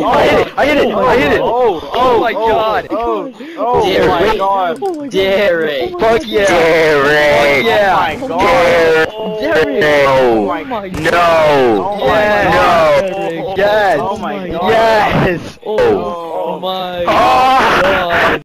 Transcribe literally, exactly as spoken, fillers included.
I hit it! I hit it! I hit it! Oh, Oh my god! Oh, oh Derek. my god! Derek! Fuck yeah! Derek! Fuck yeah! Oh my god! Derek! No! Oh my No! Oh my